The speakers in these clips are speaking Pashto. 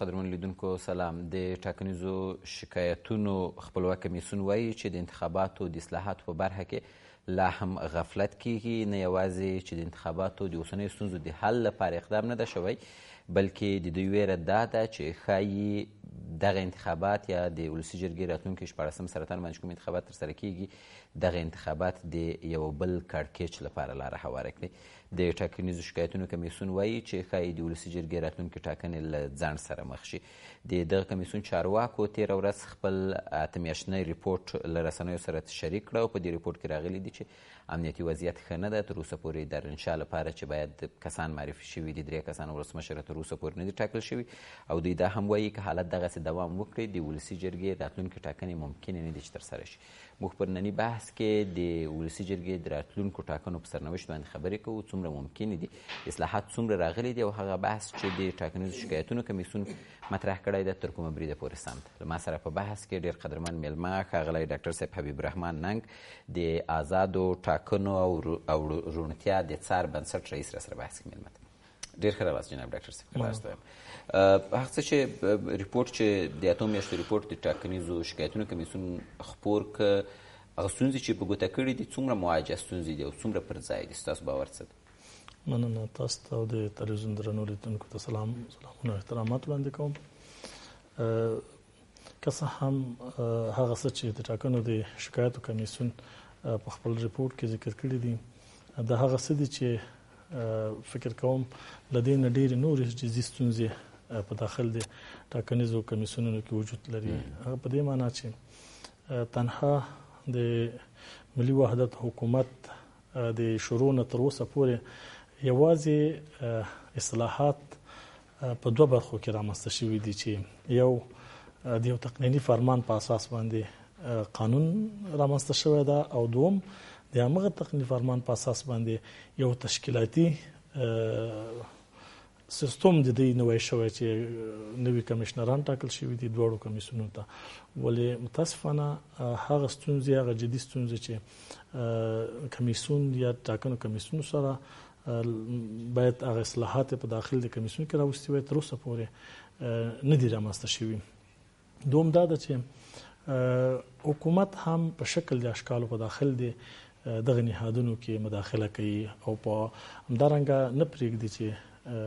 قدرمن لیدونکو سلام. د ټاکنیزو شکایتونو خپلواک کمیسیون وایي چې د انتخاباتو د اصلاحاتو په برخه کې لا هم غفلت کیږي، نه یوازې چې د انتخاباتو د اوسنیو ستونزو د حل لپاره اقدام نه ده شوی، بلکې د دوی ویره دا ده چې ښایي دغه انتخابات یا د ولسي جرګې راتلونکي 14 سرطان باندې کوم انتخابات ترسره کیږي دغه انتخابات د یو بل کړکېچ لپاره لاره هواره کړي. د ټاکنیزو شکایتونو کمیسیون وایي چې ښایي د ولسي جرګې راتلونکي ټاکنې له ځنډ سره مخ شي. د دغه کمیسیون چارواکو تېره ورځ خپل 8 میاشتنی ریپورټ له رسنیو سره شریک کړه او په دې ریپورټ کې راغلي دي چې امنیتي وضعیت ښه نه ده. تر اوسه پورې د انشا لپاره چې باید کسان معرفي شوي دي 3 کسان ولسمشره تر اوسه پورې نه دي ټاکل شوي او دوی دا هم وایي که حالت دغسې دوام وکړي د ولسي جرګې راتلونکي ټاکنې ممکنې نه دي چې ترسره شي. موږ پر ننني بحث کې د ولسي جرګې د راتلونکو ټاکنو په سرنوشت باندې خبرې کوو، څومره ممکن دي، اصلاحات څومره راغلي دي او هغه بحث چې د ټاکنیزو شکایتونو کمیسیون مطرح کړی ده تر کومه بریده پورې سم ده. له ما سره په بحث کې ډېر قدرمن میلمه ښاغلی ډاکټر صاحب حبیب الرحمن ننګ د آزادو ټاکنو او روڼتیا د څار بنسټ رئیس را سره بحث کې میلمه ده. ډېر ښه راغلاست جناب ډاکټر صاحب. ښه راست وایم. هغه څه چې ریپورټ چې د 8 میاشتو ریپورټ د ټاکنیزو شکایتونو کمیسیون خپور که هغه ستونزې چې په ګوته کړي دي څومره مواجه ستونزې دي او څومره پر ځای دي، ستاسو باور څه ده؟ مننه. تاسو ته او د تلویزیون درنو لیدونکو ته سلامونه او احترامات وړاندې کوم. که څه هم هغه څه چې د ټاکنو د شکایتو کمیسیون په خپل ریپورټ کې ذکر کړي دي د هغه څه دي چې فکر کوم له دې نه ډېرې نورې جزیي ستونزې په داخل د ټاکنیزو کمیسیونونو کې وجود لري. هغه په دې معنا چې تنها د ملي وحدت حکومت د شروع نه تر اوسه پورې یوازې اصلاحات په 2 برخو کې رامنځته شوي دي چې یو د یو تقنیني فرمان په اساس باندې قانون رامنځته شوی ده او دوم د همغه تقنیني فرمان په اساس باندې یو تشکیلاتي سیستم د دې نوې شوی چې نوي کمشنران ټاکل شوي دي دواړو کمیسیونونو ته. ولې متاسفانه هغه ستونزې هغه جدي ستونزې چې کمیسیون یا ټاکنو کمیسیون سره باید هغه اصلاحات په داخل د کمیسیون کې راوستي وي تر اوسه پورې نه دي رامنځته شوي. دوم دا ده چې حکومت هم په شکل د اشکالو په داخل دی دغه نهادونو کې مداخله کوي او په همدارنګه نه پرېږدي چې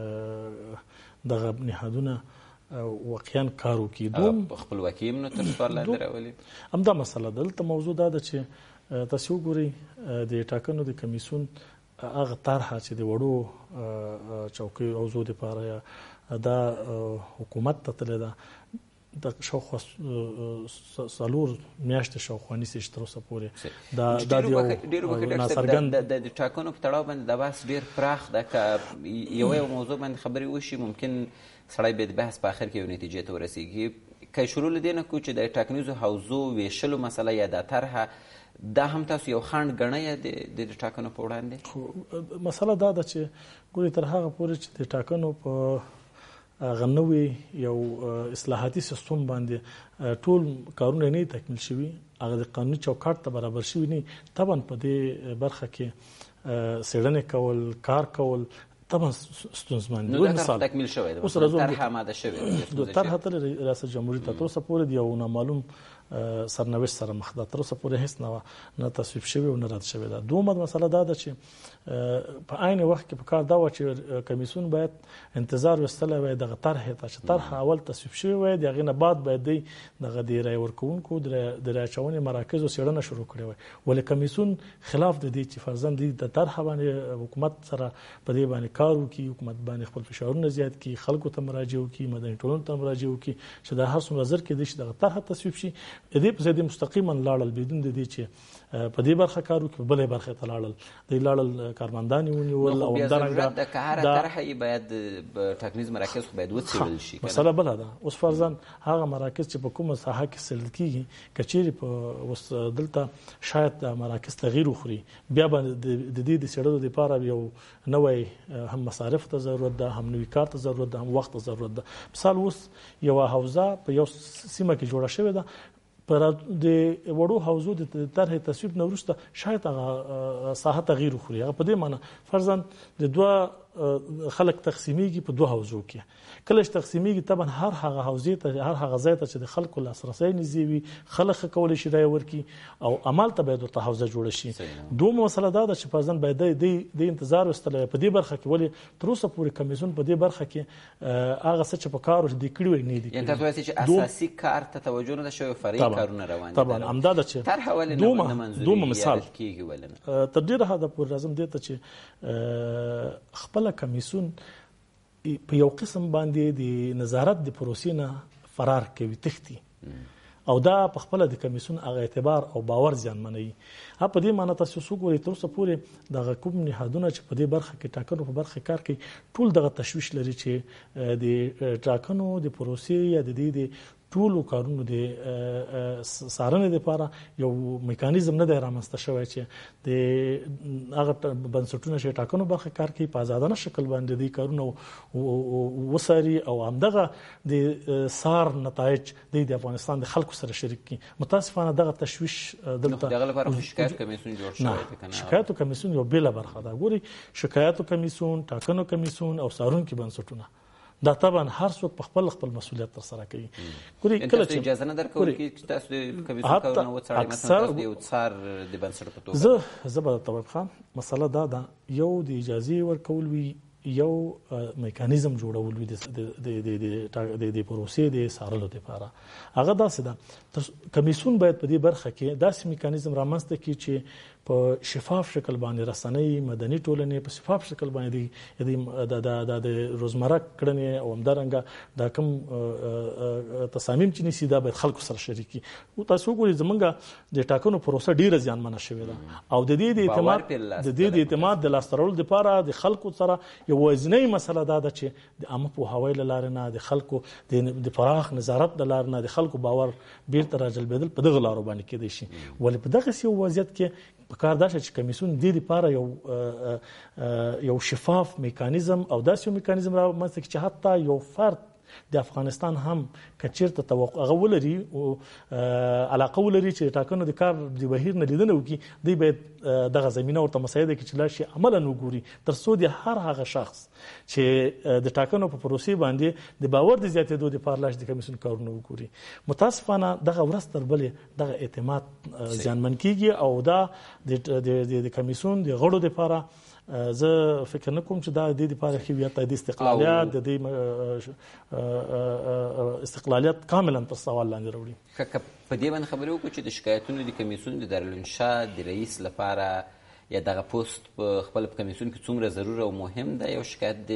دغه نهادونه واقعا کار وکړي. دوم خپلواکي هم نو تر سوال لاندې راولي. همدا مسله ده. دلته موضوع دا ده چې تاسو وګورئ د ټاکنو د کمیسیون هغه طرحه چې د وړو چوکۍ او زو دپاره دا حکومت ته تللی ده د شاوخوا 4 میاشتې شاوخوا نیسي چې تر اوسه پورې دا ډېر ناڅرګند د ټاکنو په تړاو باندې دا بحث ډېر پراخ ده. که یو موضوع باندې خبرې وشي ممکن سړی بیا د بحث په آخر کې یو نتیجې ته ورسېږي. که شروع له دې نه کوو چې د ټاکنیزو حوزو ویشلو مسله یا دا طرحه دا هم تاسو یو خنډ ګڼئ د ټاکنو په وړاندې؟ مسله دا ده چې ګورې تر هغه پورې چې د ټاکنو په هغه نوې یو اصلاحاتي سیستم باندې ټول کارونه نه تکمیل شوي، هغه د قانوني چوکاټ ته برابر شوي نه، طبعا په دې برخه کې څېړنې کول کار کول طبعا ستونزمن دي. مثال تکمیل شوی ده، طرحه آماده شوې ده، طرحه تل ریاست جمهوریت ته تر اوسه پورې د یو نامعلوم سرنوشت سره مخ ده. تر اوسه پورې هیڅ نه تصویب شوی او نه رد شوی ده. دومره مسله دا ده چې په عین وخت کې په کار دا و چې کمیسیون باید انتظار وستلی وای دغه طرحې ته چې طرحه اول تصویب شوی وای د هغې نه بعد باید دی دغه د رای ورکوونکو د رای اچونې مراکزو څېړنه شروع کړې وای. ولې کمیسیون خلاف د دې چې فرضاً دوی د طرحه باندې حکومت سره په دې باندې کار وکړي، حکومت باندې خپل فشارونه زیات کړي، خلکو ته مراجعه وکړي، مدني ټولنو ته مراجعه وکړي چې دا هر څومره زر کېدای شي دغه طرحه تصویب شي. د دې په ځای د مستقیما لاړل بدون د دې چې په دې برخه کار وکړي په بلې برخې ته لاړل کارمندان یې ونیول او همدارنګه د هره طرحه یې باید ټاکنیز مراکز خو باید وڅېړل شي. مسله بله ده. اوس فرضاً هغه مراکز چې په کومه ساحه کې څېړل کېږي که چیرې په اوس دلته شاید د مراکز تغییر وخوري بیا به د دې د څېړلو دپاره یو نوی هم مصارف ته ضرورت ده، هم نوي کار ته ضرورت ده، هم وخت ته ضرورت ده. مثال اوس یوه حوزه په یو سیمه کې جوړه شوې ده، پر د وړو حوزو د طرحې تصویب نه وروسته شاید هغه ساحه تغییر وخوري. هغه په دې معنی فرضاً د 2 خلک تقسیمیږي په دوه حوزو کې کله چې تقسیمیږي طبعا هر هغه حوزې ته هر هغه ځای ته چې د خلکو لاسرسی نږدې وي خلک کولی شي رایه ورکړي او عمل ته باید ورته حوزه جوړه شي دویمه مسله دا ده چې فرضاً باید د انتظار وستلی په دې برخه کې ولې تر اوسه پورې کمیسیون په دې برخه کې هغه څه چې په کار دي کړي وي نه دي یعنې تاسو وایئ چې اساسي کار ته توجه نه ده شوې فرعي کارونه روان دي طبعا همدا ده چې طرحه ولې نه منظوري مثال کېږي ولې نه تر ډېره حده پورې راځم دې ته چې خپله کمیسیون په یو قسم باندې د نظارت د پروسې نه فرار کوي تښتي او دا په خپله د کمیسیون هغه اعتبار او باور زیانمنوي په دې معنی تاسو وګورئ تر اوسه پورې دغه کوم نهادونه چې په دې برخه کې ټاکنو په برخه کار کوي ټول دغه تشویش لري چې د ټاکنو د پروسې یا د دې ټولو کارونو د څارنې لپاره یو میکانیزم نه دی رامنځته شوی چې د هغه بنسټونه چې ټاکنو برخه کار کوي په ازادانه شکل باندې د کارونه وساري او همدغه د سار نتایج د افغانستان د خلکو سره شریک کړي متاسفانه دغه تشویش دلته دغه لپاره شکایت کمیسیون جوړ شوی دی کنه شکایت کمیسیون یو بل برخه ده ګوري شکایت کمیسیون ټاکنو کمیسیون او څارونکي بنسټونه دا طبعا هر څوک په خپل مسؤلیت تر سره کوي ګوري کله چې اجازه نه درکول کی تاسو د کمیسیون کارونه وڅارئ مثلا تاسو د څار د بنسټ په توګه زه به طبعا خان مسله دا ده یو د اجازه ورکول وی یو میکانیزم جوړول وي د پروسې د سارلو لپاره هغه داسې ده کمیسیون باید په دې برخه کې داسې میکانیزم رامنځته کړي چې په شفاف شکل باندې رسنۍ مدني ټولنې په شفاف شکل باندې د روزمره کړنې او همدارنګه دا کوم تصامیم چې نیسي دا باید خلکو سره شریکي او تاسو وګورئ زمونږ د ټاکنو پروسه ډیره زیانمنه شوې ده او د دې د اعتماد د لاسته راوړلو لپاره د خلکو سره یو وزنی مسله دا ده چې د عامه پوهاوي له لارې نه د خلکو د پراخ نظارت له لارې نه د خلکو باور بیرته راجلبېدل په دغه لارو باندې کېدای شي ولې په دغه یو وضعیت کې په کار دا چې کمیسیون د دې لپاره یو شفاف میکانیزم او داسې یو میکانیزم رامنځته کړي چې حتی یو فرد د افغانستان هم کچیرته توقع ولري او علاقه ولري چې ټاکنو د کار د بهیر نه لیدنه وکړي دی باید دغه زمينه ورته مساعده کړي چې لا شي عملا وګوري تر څو د هر هغه شخص چې د ټاکنو په پروسې باندې د باور د زیاتېدو لپاره لاش د کمیسیون کارونه وګوري متاسفانه دغه ورځ تر بلې دغه اعتماد ځانمن کیږي او دا د کمیسیون د غړو لپاره زه فکر نه کوم چې دا د دې لپاره هویت د استقلالیت د استقلالیت کاملا تر سوال لاندې راوړي که په دې باندې خبرې وکړو چې د شکایتونو د کمیسیون د دارالانشاء د رئیس لپاره یا دغه پوسټ په خپل کمیسیون کې څومره ضروري او مهم ده یو شکایت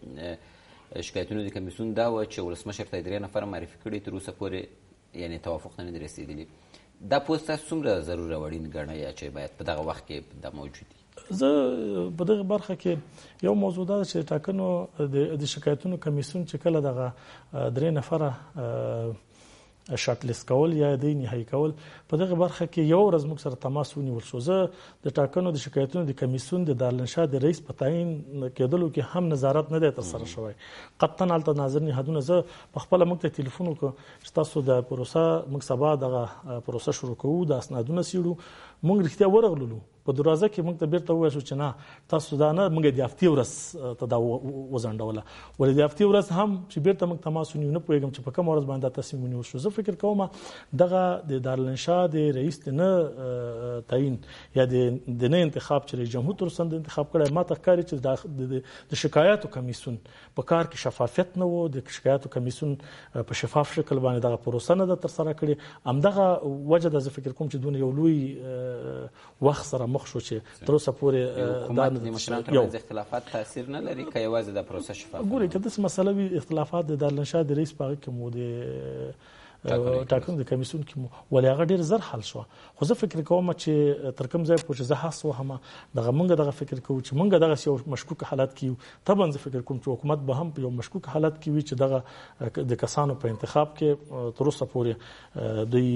د شکایتونو د کمیسیون دا و چې ولسمشر ته 3 نفر معرفي کړي تر اوسه پورې یعنی توافق نه دی رسیدلی دا پوسټ تاسو څومره ضروري وړین ګڼئ چې باید په دغه وخت کې دا موجود وي زه په دغه برخه کې یو موضوع ده چې ټاکنو د شکایتونو کمیسیون چې کله دغه 3 نفره شارټ لیست کول یا د نهایی کول په دغه برخه کې یو ورځ موږ سره تماس ونیول شو زه د ټاکنو د شکایتونو د کمیسیون د دارالانشاء د رئیس په تعیین کېدلو کې هم نظارت نه دی ترسره شوی قطعا الته ناظر نهادونه زه په خپل موږ ته ټلیفون وکړ چې تاسو د پروسه موږ سبا دغه پروسه شروع کوو د اسنادونه سیړو موږ رښتیا ورغلو په دروازه کې موږ ته بیرته وویل چې نه تاسو دا نه موږ د هفتې ورځ ته دا وځنډوله ولې د هفتې ورځ هم چې بیرته موږ تماس ونیو نه پوهېږم چې په کوم ورځ باندې تصمیم ونیول شو زه فکر کوم دغه د دارالانشاء د رئیس نه تعیین یا د نه انتخاب چې رئیس جمهور تر څنګ انتخاب کړی ما ته ښکاري چې د شکایاتو کمیسیون په کار کې شفافیت نه و د شکایاتو کمیسیون په شفاف شکل باندې دغه پروسه نه ده ترسره کړې همدغه وجه ده زه فکر کوم چې دونه یو لوی وخت سره مخ شو چې تر اوسه پورې حکومت د مشرانو ترمنځ اختلافات تاثیر نه لري که یوازې د پروسه شفاف ګورئ که داسې مسله وي اختلافات د دارالانشاء د رئیس په هغه کې مو د ټاکنو د کمیسیون کې مو ولې هغه ډېر زر حل شو خو زه فکر کوم چې تر کوم ځای پورې چې زه هڅه وهم دغه موږ دغه فکر کوو چې موږ دغه یو مشکوک حالت کې طبعا زه فکر کوم چې حکومت به هم په یو مشکوک حالت کې وي چې دغه د کسانو په انتخاب کې تر اوسه پورې دوی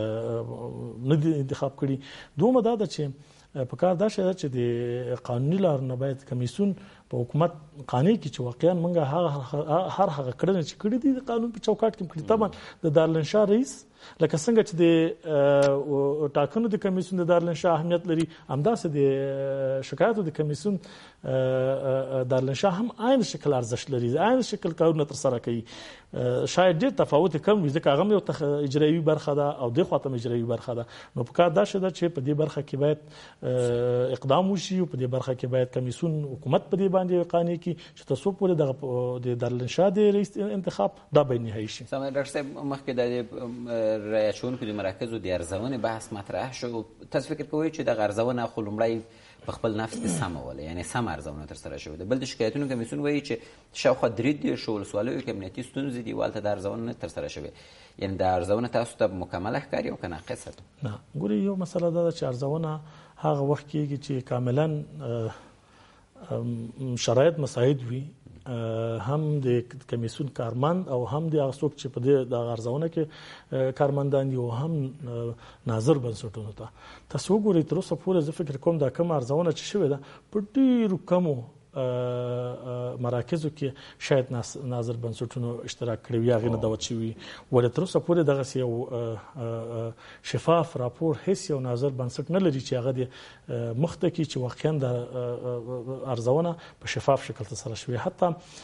نه دي انتخاب کړي دومره دا ده چې په کار دا شي چې د قانوني لارو نه باید کمیسیون په حکومت قانوني کې چې واقعا موږ هر هغه کړنې چې کړې دي د قانون په چوکاټ کې کړې طبعا د دارالانشاء رئیس لکه څنګه چې د ټاکنو د کمیسیون د دارالانشا اهمیت لري، همداسې د شکایاتو د کمیسیون دارالانشا هم عین شکل ارزښت لري، عین شکل کارونه ترسره کوي. شاید ډېر تفاوت کم وي ځکه هغه یو اجرایي برخه ده او دې خواته اجرایي برخه ده. نو په کار دا شته چې په دې برخه کې باید اقدام وشي، په دې برخه کې باید کمیسیون حکومت په دې باندې قانع کړي چې تاسو پورې د دارالانشا د رئیس انتخاب دا به نهایی شي. سم ډاکټر صاحب، مخکې د رایه اچوونکو د مراکزو د ارزونې بحث مطرح شو. تاسو فکر کوئ چې د ارزونه خو لومړی په خپل نفس کې سمه وله، یعنی سم ارزونه ترسره شوې ده؟ بل د شکایتونو کمیسیون وایي چې شاوخوا 3 ولسوالیو کې امنیتي ستونزې دي، والته د ارزونه نه ترسره شوې. یعنی د ارزونه تاسو ته مکمله ښکاري او که ناقصه ده؟ نه، ګورې یو مسله دا ده چې ارزونه هغه وخت کېږي چې کاملا شرایط مساعد وي، هم د کمیسیون کارمند او هم د هغه څوک چې په دې د ارزونه کې کارمندان دي او هم ناظر بنسټونو ته. تاسو وګورئ تر اوسه پورې زه فکر کوم دا کومه ارزونه چې شوې ده په ډېرو کمو مراکزو کې شاید ناظر بنسټونو اشتراک کړی وي، هغې نه دعوت شوي. ولې تر اوسه پورې دغسې یو شفاف راپور هیڅ یو ناظر بنسټ نه لري چې هغه د مخ ته کړي چې واقعا د ارزونه په شفاف شکل ترسره شوې. حتی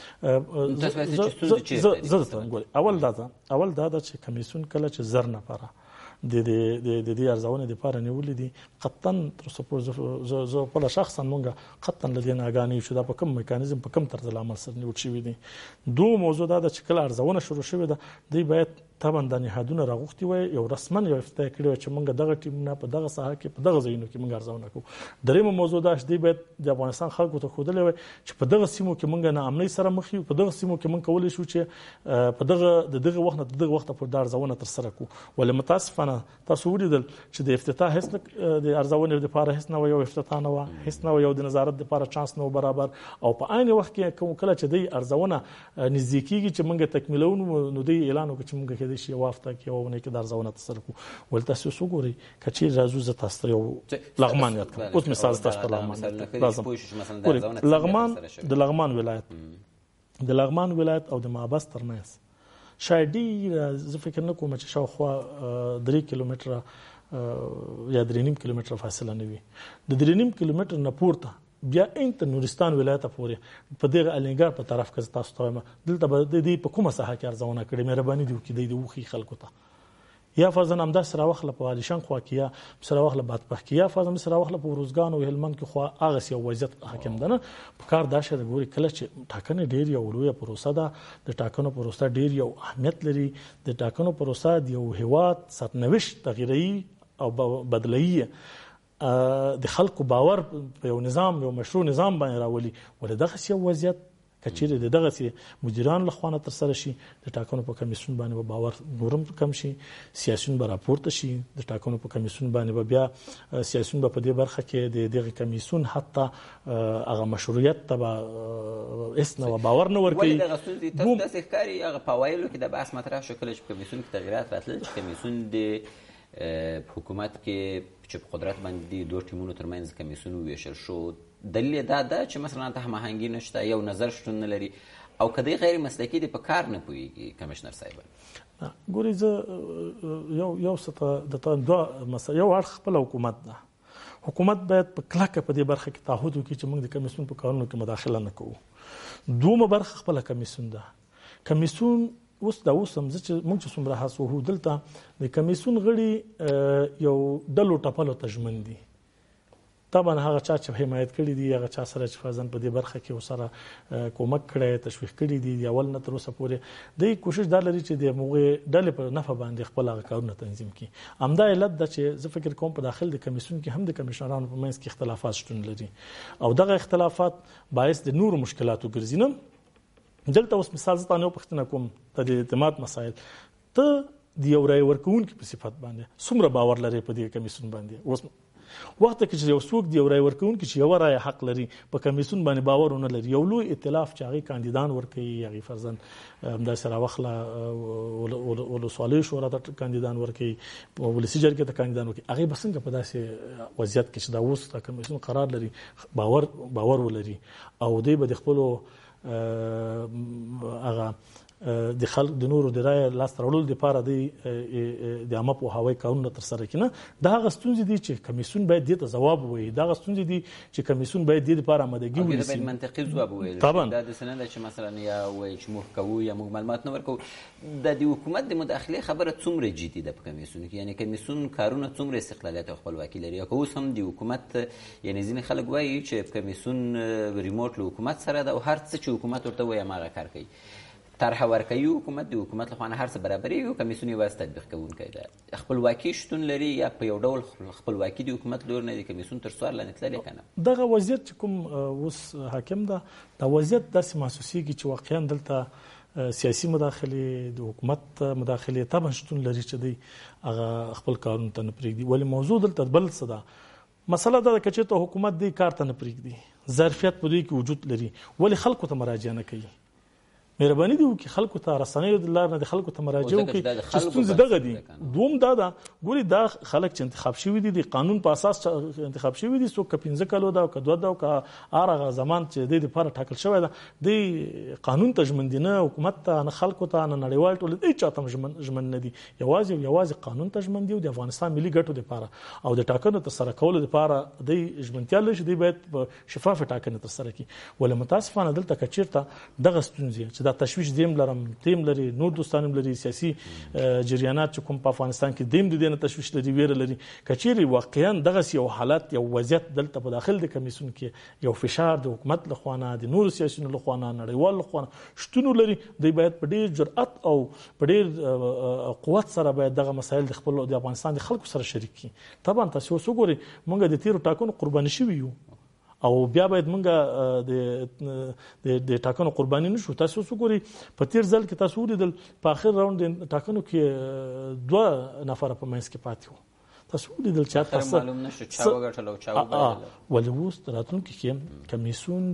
اول دا ده چې کمیسیون کله چې زر نفره د دې ارزونې لپاره نیولې دي، قطعا تر اوسه پورې زه خپله شخصا مونږ قطعا له دې نه آګاه نه یو چې دا په کوم میکانیزم په کوم طرز العمل سره نیول شوي دي. دوه موضوع دا ده چې کله ارزونه شروع شوې ده دوی باید طبعا د نهادونه راغوښتي وای، یو رسما یو افتتاح کړی وای چې مونږ دغه ټیمونه په دغه ساحه کې په دغه ځایونو کې مونږ ارزونه کوو. درېیمه موضوع دا چې دوی باید د افغانستان خلکو ته ښودلی وای چې په دغه سیمو کې مونږ ناامنۍ سره مخ یو، په دغه سیمو کې مونږ کولی شو چې په دغه وخت نه دغه وخت پورې دا ارزونه ترسره کړو. ولې متاسفانه تاسو ولیدل چې د افتتاح هیڅ د ارزونې لپاره هیڅ نه یو افتتاح نه و، هیڅ نه یو د نظارت لپاره چانس نه برابر، او په عین وخت کې کله چې دوی ارزونه نږدې کېږي چې مونږ تکمیلو نو دوی اعلان وکړي چې مونږ کېدای شي یو هفته کې یو اونۍ کې د ارزونه ترسره کړو. ولې تاسو وګورئ که چېرې راځو زه تاسو ته یو لغمان یاد کړم. اوس مثال تاسو ته لغمان د لغمان ولایت او د محبس ترمنځ شاید ډېره زه فکر نه کوم چې شاوخوا 3 کیلومتره یا 3.5 کیلومتره فاصله نه وي. د 3.5 کیلومتر نه پورته بیا انت نورستان ولایت پورې په دغه الینګار په طرف کې تاسو ته دلته به د دې په کومه ساحه کې ارزونه کړې مهرباني دی وکړئ د وخی خلکو ته، یا فرضاً همدا سره وخت په عالیشان خوا کې یا سره وخت بادپخ کې یا فرضاً سره وخت په روزګان او هلمند کې خو هغه یو وضعیت حاکم ده نه. په کار دا شه د ګوري کله چې ټاکنې ډېر یو لویه پروسه ده، د ټاکنو پروسه ډېر یو اهمیت لري، د ټاکنو پروسه د یو هیواد سرنوشت تغییري او بدلایي د خلکو باور په یو نظام یو مشروع نظام باندې راولي. ولې دغه یو وضعیت کچېرې دغه مدیران له خوا نه ترسره شي د ټاکنو په کمیسیون باندې باور نورم کم شي، سیاسیون به راپورته شي د ټاکنو په کمیسیون باندې بیا سیاسیون به په دې برخه کې د دغه کمیسیون حتی هغه مشروعیت ته به هیڅ نه باور نه ورکوي. ولې دغه ستونزې تاسو داسې ښکاري هغه په اوایلو کې د بحث مطرح شو کله چې په کمیسیون کې تغییرات راتلل چې کمیسیون د حکومت کې چې په قدرت باندې دوه ټیمونو ترمنځ کمیسیون وویشل شو، دلیل دا ده چې مثلا ته هماهنګي نشته، یو نظر شتون نه لري، او که دی غیر مسلکي دی په کار نه پوهېږي کمشنر صاحب؟ ګورې زه یو څه ته د دوه مسله، یو اړخ خپله حکومت ده. حکومت باید په کلکه په دې برخه کې تعهد وکړي چې موږ د کمیسیون په کارونو کې مداخله نه کوو. دویمه برخه خپله کمیسیون ده. کمیسیون اوس هم زه چې موږ چې څومره هڅه وکړو دلته د کمیسیون غړي یو ډلو ټپلو ته ژمن دي. طبعا هغه چا چې حمایت کړي دي، هغه چا سره چې فرضاً په دې برخه کې ورسره کومک کړی تشویق کړي دي، د اول نه تر اوسه پورې دوی کوشش دا لري چې د هغې ډلې په نفع باندې خپل هغه کارونه تنظیم کړي. همدا علت ده چې زه فکر کوم په داخل د کمیسیون کې هم د کمیشنرانو په منځ کې اختلافات شتون لري او دغه اختلافات باعث د نورو مشکلاتو ګرځي. نه دلته اوس مثال زه تاسو پوښتنه کوم د اعتماد مسایل، ته د یو رای ورکوونکي په صفت باندې څومره باور لري په دې کمیسیون باندې؟ اوس وخت کې چې یو څوک دی یو رای ورکوونکي چې یو رای حق لري په کمیسیون باندې باور نه لري، یو لوی ائتلاف چې هغه کاندیدان ورکوي، هغه فرضاً د سره وخله ولسوالۍ شورا ته کاندیدان ورکوي، ولسی جرګې ته کاندیدان ورکوي، هغه به څنګه په داسې وضعیت کې چې دا اوس د کمیسیون قرار لري باور ولري او دوی به د خپلو هغه د خلک د نورو د رایې لاس راوړلو لپاره د عامه پوهاوي کارونه ترسره کړي. دا هغه ستونزې دي چې کمیسیون باید دې ته ځواب ووایي. دا هغه ستونزې دي چې کمیسیون باید دې لپاره آمادګي ونیسي. باید منطقي ځواب وویل طبعا دا د سند چې مثلا یا وایي چې موږ کوو یا موږ معلومات نه ورکوو. د حکومت د مداخلې خبره څومره جدي ده په کمیسیون کې؟ یعنی کمیسیون کارونه څومره استقلالیت او خپلواکي لري؟ که اوس هم د حکومت یعنی ځینې خلک وایي چې کمیسیون ریموټ له حکومت سره ده او هر څه چې حکومت ورته وایي هماغه کار کوي. طرحه ورکوي حکومت، د حکومت لخوا نه هر څه برابرېږي او کمیسیون یوازې تطبیق کوونکی ده. خپلواکي شتون لري یا په یو ډول خپلواکي د حکومت لور نه د کمیسیون تر څوار لاندې تللی که نه؟ دغه وضعیت چې کوم اوس حاکم ده، دا وضعیت داسې محسوسېږي چې واقعا دلته سیاسي مداخلې د حکومت مداخلې طبعا شتون لري چې دوی هغه خپل کارونو ته نه پرېږدي. ولې موضوع دلته بل څه ده؟ مسله دا ده که چېرته حکومت دې کار ته نه پرېږدي، ظرفیت په دوی کې وجود لري، ولې خلکو ته مراجعه نه کوي؟ مهرباني دي وکړي خلکو ته رسنیو د لارې نه د خلکو ته مراجعه وکړي چې ستونزې دغه دي. دوم دا ده ګوري دا خلک چې انتخاب شوي دي د قانون په اساس انتخاب شوي دي، څوک که 15 کالو ده او که 2 ده او که هغه زمان چې د دې لپاره ټاکل شوی ده، د قانون ته ژمن دي، نه حکومت ته، نه خلکو ته، نه نړیوال ټولنې هېچ چا ته ژمن نه دي. یوازې قانون ته ژمن دي او د افغانستان ملي ګټو لپاره او د ټاکنو ترسره کولو لپاره د ژمنتیا لري چې دوی باید په شفافه ټاکنې ترسره کړي. ولې متاسفانه دلته که چېرته دغه ستونزې چې دا تشویش دیم تیم لري، نور دوستان لري، سیاسي جریانات چې کوم په افغانستان کې دیم د دې نه تشویش لري، ویره لري، که چیرې واقعا دغسې یو حالت یو وضعیت دلته په داخل د کمیسیون کې یو فشار د حکومت لخوا نه، د نورو سیاسیونو لخوا نه، نړیوال لخوا نه شتون لري، دوی باید په ډېر جرأت او په ډېر قوت سره باید دغه مسایل د خپل د افغانستان د خلکو سره شریک کړي. طبعا تاسو اوس وګورئ موږ د تیرو ټاکنو قرباني شوي یو او بیا باید موږ د ټاکنو قرباني نشو. تاسو وګورئ په تیر ځل کې تاسو ولیدل په آخر راوند ټاکنو کې 2 نفر په منځ کې پاتې وو. تاسو ولیدل چې تاسو معلوم نشو چا وګټل او چا وبایلل. ولې اوس راتلونکي کې کمیسیون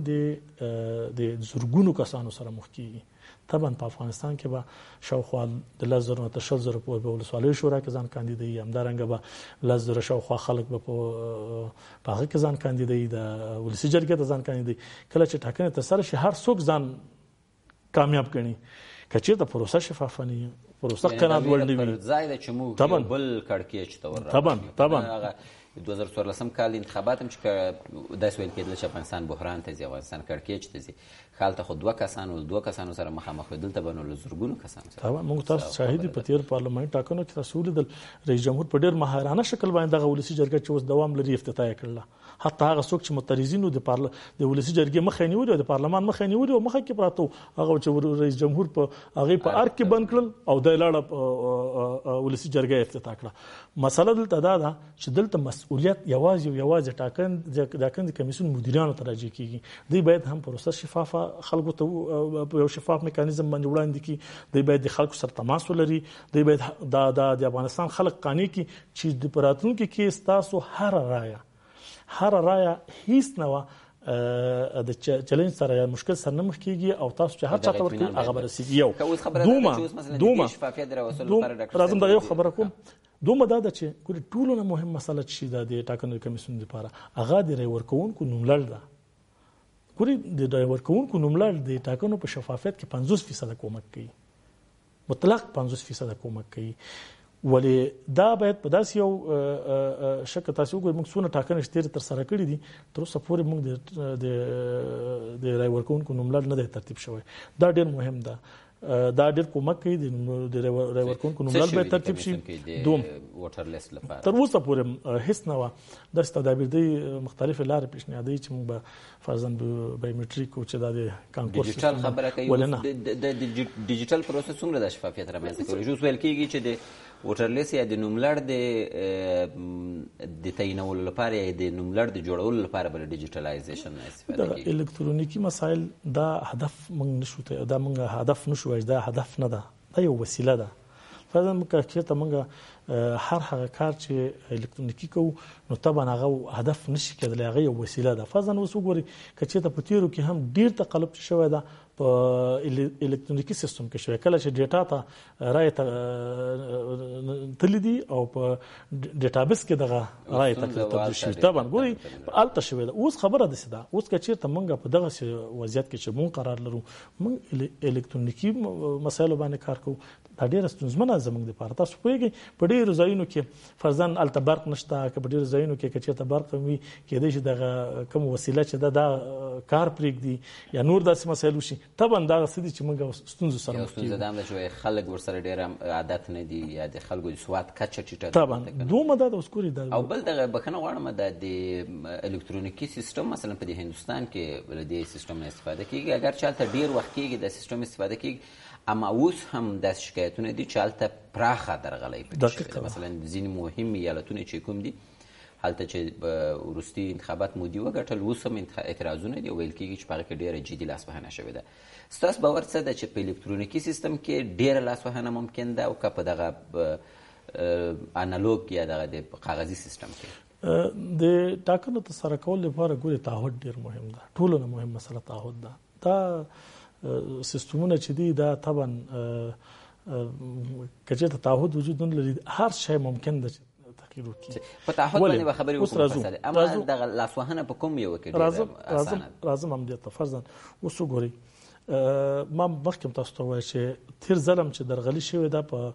د زرګونو کسانو سره مخ کیږي. طبعا په افغانستان کې به شاوخوا د 10,000 تر 20,000 پورې به ولسوالیو شورا کې ځان کاندیدوي، همدارنګه به 10,000 شاوخوا خلک به په هغه کې ځان کاندیدوي، د ولسي جرګې ته ځان کاندیدوي. کله چې ټاکنې ترسره شي هر څوک ځان کامیاب ګڼي. که چېرته پروسه شفافه نه وي، پروسه قناعت وړ نه وي، ځای ده چې موږ بل کړکېچ ته ورغلو. طبعا 2014 کال انتخابات هم چې داسې ویل کېدل چې افغانستان بحران ته ځي، افغانستان کړکېچ ته ځي. هلته خو 2 کسانو سره مخامخ وي، دلته به نو له زرګونو کسانو سره. طبعا موږ تاسو شاهد په تیر پارلماني ټاکنو کې تاسو ولیدل رئیس جمهور په ډېر ماهرانه شکل باندې دغه ولسي جرګه چې اوس دوام لري افتتاح یې کړله. حتی هغه څوک چې معترضینو د ولسي جرګې مخه نیولې او د پارلمان مخه نیولې او مخه کې پراته هغه چې رئیس جمهور په هغه په ارګ کې بند کړل او د لاړه ولسي جرګه افتتاح کړه. مسله دلته دا ده چې دلته مسؤلیت یوازې ټاکنې کمیسیون مدیرانو ته راجع کیږي. دوی باید هم پروسه شفافه خلکو ته په یو شفاف میکانیزم باندې وړاندې کړي. دوی باید د خلکو سره تماس ولري. دوی باید د افغانستان خلک قانع کړي چې د راتلونکي کې ستاسو هر رایه هیڅ نه وه د چلنج سره یا مشکل سره نه مخ کیږي او تاسو چې هر چا ته ورکړي هغه به رسیږي. یو راځم دا یو خبره کوم. دومره دا ده چې ګورې ټولو نه مهم مسله چې ده د ټاکنو کمیسیون لپاره هغه د رای ورکوونکو نوملړ ده. ګورې د رای ورکوونکو نوملړ د ټاکنو په شفافیت کې 50% کومک کوي، مطلق 50% کومک کوي. ولې دا باید په داسې یو شکل تاسو وګورئ موږ څونه ټاکنې چې ترسره کړي دي تر اوسه پورې موږ د رای ورکوونکو نوملړ نه دی ترتیب شوی. دا ډېر مهم ده. دا ډېر کومک کوي د رای ورکوونکو نوملړ باید ترتیب شي. دوم تر اوسه پورې هیڅ نه وه داسې تدابیر دی مختلفې لارې پیشنهادوي چې موږ به فرضاً بایومټریک او چې دا د کانکور ډیجیټل خبره کوي. د ډیجیټل پروسس څومره د شفافیت رامنځته کولی شي؟ اوس ویل کېږي چې د ووټر لیست یا د نوملړ د تعینولو لپاره یا د نوملړ د جوړولو لپاره به له ډیجیټلایزیشن نه استفاده کېږي. الکترونیکي مسایل دا هدف موږ نشو وایي، دا هدف نه ده، دا یو وسیله ده. فرضاً موږ چېرته موږ هغه کار چې الکترونیکي کوو نو طبعا هغه هدف نشي کېدلی، هغه یو وسیله ده. فرضاً اوس وګورئ که چېرته په تیرو کې هم ډېر تقلب شوی ده په الکترونیکی سیستم کې شوی کله چې ډیټا ته رائے تللی او په ډیټابیس کې دغه رائے تبدیل شي طبعا ګوري الته شوی دا اوس خبره ده سده اوس کچیر ته مونږ په دغه وضعیت کې چې مونږ قرار لرو مونږ الکترونیکی مسایلو باندې کار کوو دا ډیره ستونزمنه زموږ لپاره تاسو پوهیږئ په ډیرو ځایونو کې فرضاً الته برق نشته که په ډیرو ځایونو کې کچیر برق وي کېدای شي دغه کوم وسیله چې دا کار پرېږدي یا نور داسې مسایل وشي طبعا دا څه دي چې موږ ستونزو سره مخ کېږو دا هم ده چې خلک ورسره ډېر عادت نه دي یا د خلکو د سواد کچه ټیټه طبعا دومره دا د اوس ګوري او بل دغه بخښنه غواړم د الکترونیکي سیستم مثلا په هندوستان کې له دې سیستم نه استفاده کېږي اگر چې هلته ډېر وخت کېږي د سیستم استفاده کېږي اما اوس هم داسې شکایتونه دي چې هلته پراخه درغلۍ پکې شوې ده مثلا ځینې مهم ایالتونه چې کوم دي هلته چې وروستي انتخابات مودي وګټل اوس هم اعتراضونه دي ویل کېږي چې په هغه کې ډېره جدي لاسوهنه شوې ده ستاسو باور څه ده چې په الکترونیکي سیستم کې ډېره لاسوهنه ممکن ده او که په دغه انالوګ یا دغه د کاغذي سیستم کې د ټاکنو ترسره کولو لپاره ګورې تعهد ډېر مهم ده ټولو نه مهم مسله تعهد ده دا سیستمونه چې دي دا طبعا کچې ته تعهد وجود نه لري هر شی ممکن ده تغییر وکړي په تعهد باندې به خبرې وکړو اما دغه لاسوهنه په کوم یو کې راځم هم دې ته فرضاً اوس وګورئ ما مخکې تاسو ته وایي چې تیر ظلم چې درغلي شوی دا په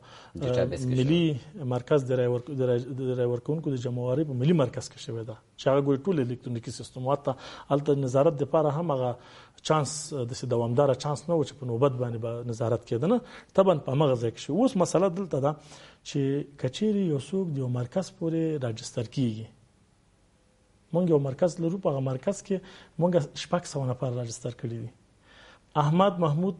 ملي مرکز د رای ورکوونکو د جمعواري په ملي مرکز کې شوی دا چې هغه ګوري ټول الکترونیکی سیستم واته هلته نظارت لپاره هم هغه چانس د دوامدار چانس نه و چې په نوبت باندې به نظارت کېده نه طبعا په هغه ځای کې شو اوس مسله دلته ده چې کچېرې یو څوک د یو مرکز پورې راجستر کیږي مونږ یو مرکز لرو په هغه مرکز کې مونږ 600 نفر راجستر کړي دي احمد محمود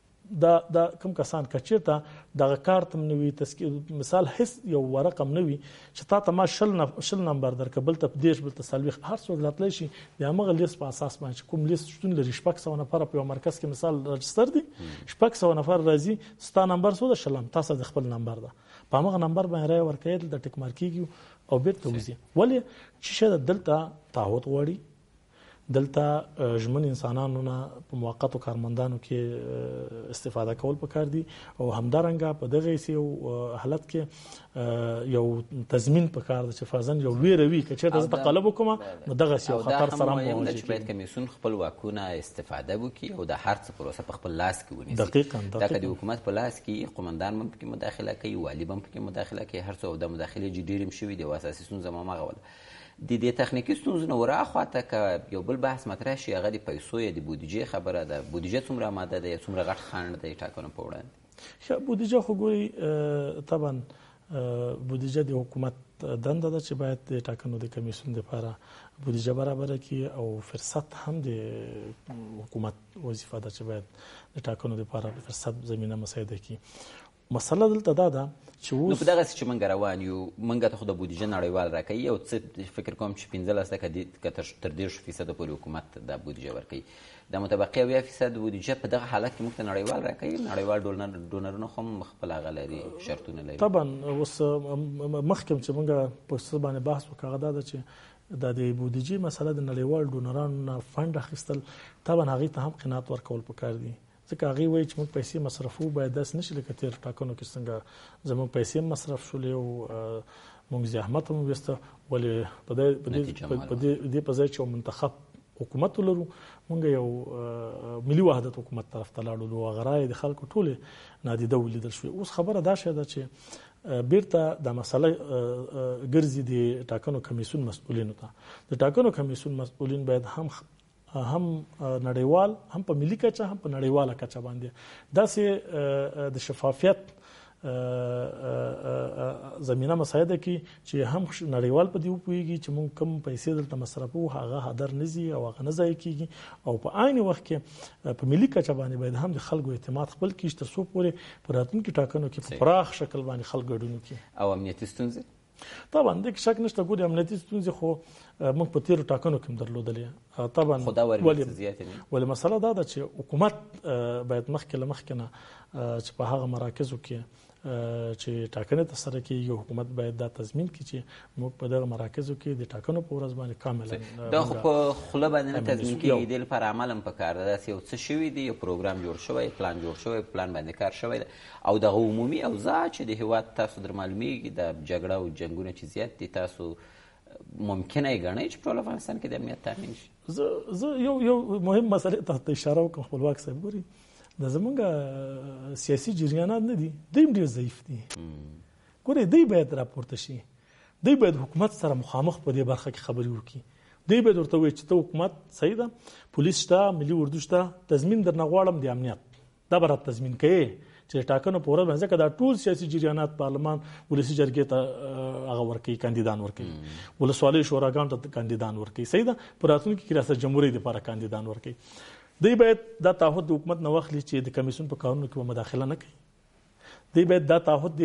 دا کوم کسان کچېرته دغه کارت هم نوي مثال هیڅ یو ورقم نوي چې تا ته ما شل نمبر درکبل ته دیش بل تسلوي هر څوک راتلی شي د هغه لیست په اساس باندې کوم لیست شتون لري 600 نفر په یو مرکز کې مثال راجستر دي 600 نفر راځي ستا نمبر سو د شلم تاسو د خپل نمبر ده په هغه نمبر باندې راي ورکړل د ټیک مارکیږي او بیرته وځي ولې چې شاید دلته تعهد غواړي دلته ژمن انسانانو نه په موقتو کارمندانو کې استفاده کول پکار دي او همدارنګه په دغه یو حالت کې یو تضمین پکار دي چې فرضاً یو ویروي چې تاسو تقلب وکم نو دغه یو خطر سره مواجه چې باید کمیسیون خپل واکونه استفاده وکړي او د هر څه پروسه په خپل لاس کې ونیسي دقیقاً دا د حکومت په لاس کې قومندان هم پکې مداخله کوي والی هم پکې مداخله کوي هر څه د مداخله ډیرم شوی دی واساسي ستونزه ما غول د دې تخنیکی ستونزو نه وراخواته که یو بل بحث مطرح شي هغه د پیسو یا د بودیجې خبره ده بودیجه څومره آماده ده یا څومره غټ خنډ دی ټاکنو په وړاندې بودیجه خو ګوري طبعا بودیجه د حکومت دنده ده چې باید د ټاکنو د کمیسیون لپاره بودیجه برابر کړي او فرصت هم د حکومت وظیفه ده چې باید د ټاکنو لپاره فرصت زمينه مساعده کړي مسله دلته دا ده چې نو په دغه چې موږ روان یو موږ ته خو د بودیجه نړیوال راکوي او څه فکر کوم چې 15% تر 10% پورې حکومت د بودیجه ورکوي د متبقي 20% بودیجه په دغه حالت کې موږ ته نړیوال راکوي نړیوال ډونرونه هم خپل هغه لري شرطونه لري طبعا اوس مخکې چې موږ په څه باندې بحث وکړو دا چې د بودیجه مسله د نړیوال ډونرانو فند اخیستل طبعا هغه ته هم قناعت ورکول پکار دي ځکه هغه وایي چې موږ پیسې مصرفو باید داس نشي لکه تیر ټاکنو کې څنګه زموږ پیسې مصرف شولې او موږ زحمت هم وسته ولې په دې په ځای چې منتخب حکومت لرو موږ یو ملي وحدت حکومت طرف ته لاړو او غراي د خلکو ټوله نادیده ولیدل شو اوس خبره دا شوه چې بیرته د مسله ګرځي د ټاکنو کمیسیون مسؤلینو ته د ټاکنو کمیسیون مسؤلین باید هم نړیوال هم په ملي کچه هم په نړیواله کچه باندې داسې د شفافیت زمينه مساعده کی چې هم نړیوال په دی وپويږي چې مونږ کم پیسې دلته مصرفو هغه هدر نزي او هغه نه ځای کیږي او په عین وخت کې په ملي کچه باندې باید هم د خلکو اعتماد خپل کیږي تر څو پورې پراتونکو ټاکنو کې په پراخ شکل باندې خلک ګډون کوي او امنیتي ستونزې طبعا د شک نشته ګوري امنیتي ستونزې خو موږ په تیر ټاکنو کې درلودلې طبعا ولې مسله دا ده چې حکومت باید مخکې چې په هغه مراکزو کې چې ټاکنې ترسره کیږي حکومت باید دا تضمین کړي چې موږ په دغه مراکزو کې د ټاکنو په ورځ باندې کاملا دا خو په خوله باندې نه تضمین کیږي، دې لپاره عمل هم پکار ده. داسې یو څه شوي دي، یو پروګرام جوړ شوی، پلان جوړ شوی، پلان باندې کار شوی ده، او دغه عمومي اوضاع چې د هیواد تاسو در معلومیږي د جګړه او جنګونه چې زیات دي، تاسو ممکنه یې ګڼئ چې په ټول افغانستان کې د امنیت تامین شي؟ زه یو مهم مسئلې ته اشاره وکړم خپلواک صاحب. ګوري د زمونږ سیاسي جریانات نه دي، دوی ډېر ضعیف دي. ګوري دوی باید راپورته شي، دوی باید حکومت سره مخامخ په دې برخه کې خبرې وکړي. دوی باید ورته ووایي چې ته حکومت صحیح ده، پولیس شته، ملي اردو شته، تضمین درنه غواړم د امنیت، دا به راته تضمین کوي چې ټاکنو په ورځ باندې، ځکه دا ټول سیاسي جریانات پارلمان ولسي جرګې ته هغه ورکوي، کاندیدان ورکوي، ولسوالیو شوراګانو ته کاندیدان ورکوي، صحیح ده، په راتلونکي کې ریاست جمهوریت لپاره کاندیدان ورکوي. دوی باید دا تعهد د حکومت نه واخلي چې د کمیسیون په کارونو کې مداخله نه کوي. دوی باید دا تعهد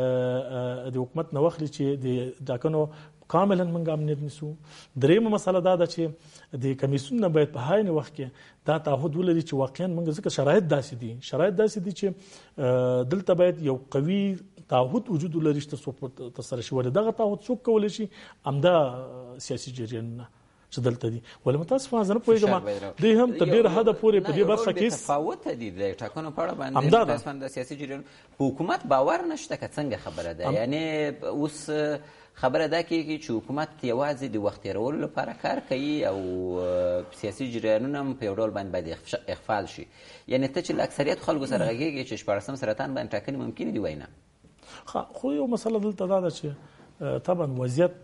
د حکومت نه واخلي چې د ټاکنو کاملا موږ امنیت نیسو. درېیمه مسله دا ده چې د کمیسیون نه باید په عین وخت کې دا تعهد ولري چې واقعا موږ ځکه شرایط داسې دي چې دلته باید یو قوي تعهد وجود ولري چې ترسره شي. ولې دغه تعهد څوک کولی شي؟ همدا سیاسي جریانونه چې دلته دي. ولې متاسفانه زه نه پوهېږم دوی هم تر ډېره حده پورې په دې برخه کې تفاوت دي د ټاکنو په اړه باندې. متاسفانه د سیاسي جریان په حکومت باور نشته که څنګه خبره ده. یعنی اوس خبره دا کېږي چې حکومت یوازې د وخت تېرولو لپاره کار کوي او سیاسي جریانونه هم په یو ډول باندې باید اخفال شي. یعنی ته چې له اکثریت خلکو سره غږېږي چې 14 سرطان باندې ټاکنې ممکن دي، وایي نه. خو یو مسله دلته دا ده چې طبعا وضعیت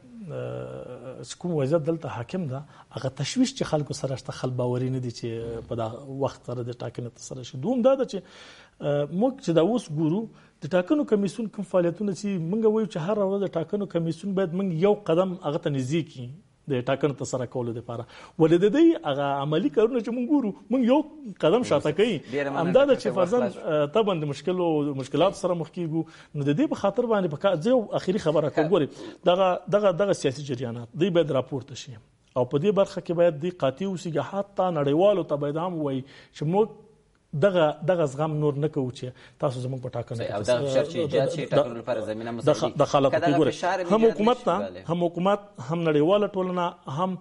کوم وضعیت دلته حاکم ده، هغه تشویش چې خلکو سره شته، خلک باوري نه دي چې په دا وخت سره د ټاکنې ترسره شي. دوم دا ده چې موږ چې دا اوس ګورو د ټاکنو کمیسیون کوم فعالیتونه چې موږ وایو چې هر ورځ د ټاکنو کمیسیون باید موږ یو قدم هغه ته نږدې کړي د ټاکنو ترسره کولو لپاره. ولې د دې هغه عملي کارونه چې موږ ګورو موږ یو قدم شاته کوي. همدا ده چې فرضاً طبعا د مشکلات سره مخ کیږو. نو د دې په خاطر باندې زه اخري خبره کوم. ګوري دغه سیاسي جریانات دوی باید راپورته شي او په دې برخه کې باید دوی قاطع اوسي، حتی نړیوالو ته باید هم وایي چې موږ دغه زغم نور نه کوو چې تاسو زموږ په ټاکنه کې او دغه فشار چې ایجاد شي ټاکنو لپاره زمینه مساعد د خلکو کې ګوري هم حکومت هم نړیواله ټولنه هم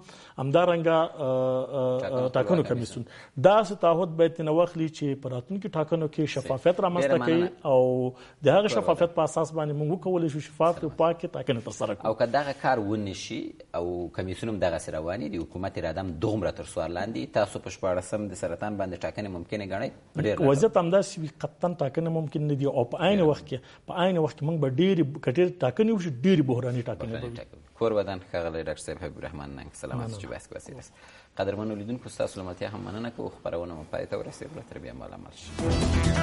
همدارنګه ټاکنو کمیسیون داسې تعهد باید نه واخلي چې په راتلونکي ټاکنو کې شفافیت رامنځته کړي او د هغه شفافیت په اساس باندې موږ وکولی شو شفاف او پاک ټاکنې ترسره کړو. او که دغه کار ونشي او کمیسیون هم دغسې رواني د حکومت اراده هم دومره تر سوال لاندې، تاسو په 14 د سرطان باندې ټاکنې ممکنې ګڼئ؟ وضعیت همداسې وي، قطعا ټاکنې ممکن نه دي او په عین وخت کې موږ به ډېرې ټاکنې وشي، ډېرې بحراني ټاکنې به وي. کور ودان ښاغلی ډاکټر صاحب حبیب الرحمن ننګ، سلامات چې بحث کې وسیله است. قدرمنو لیدونکو ستاسو له ملتیا هم مننه کوو. خپرونه مو پای ته ورسېدله، تر بیا مو عمل شي.